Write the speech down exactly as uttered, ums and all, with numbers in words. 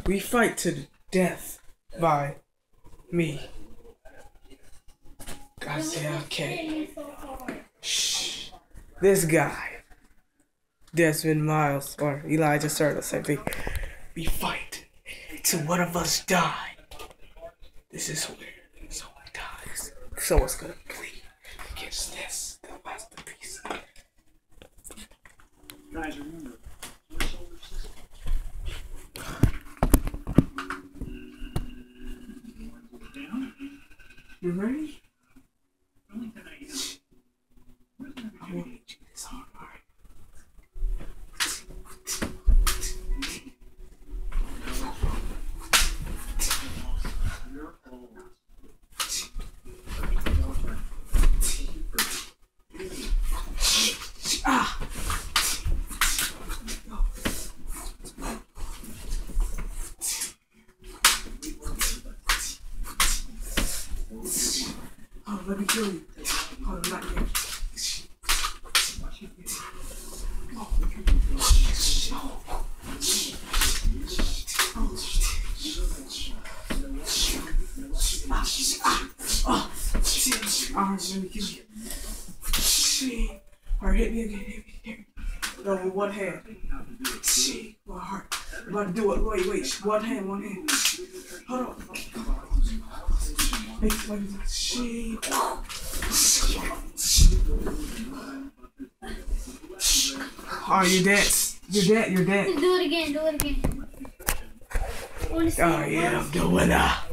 We fight to the death by me. I say okay. Shh. This guy, Desmond Miles or Elijah Serta, said we we fight till one of us die. This is where someone dies. Someone's gonna bleed against this, the masterpiece. Guys, remember. You ready? Only tonight. I won't hit you this hard, alright? Ah! Oh, let me kill you. Oh, not yet. Alright, let me kill you. Shit. Alright, hit me again, hit me, hit me. No, with one hand. Shit, my heart. I'm about to do it. Wait, wait. One hand, one hand. Hold on. Wait, wait, wait. Shit. Oh, you're dead. You're dead, you're dead. Do it again, do it again. Oh, yeah, I'm the winner.